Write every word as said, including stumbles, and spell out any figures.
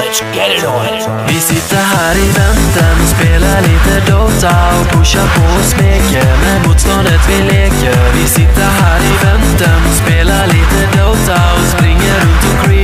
Let's get it on. Vi sitter här i väntan och spelar lite Dota och pushar på och smeker med motståndet vi leker. Vi sitter här i väntan och spelar lite Dota och springer runt och creep.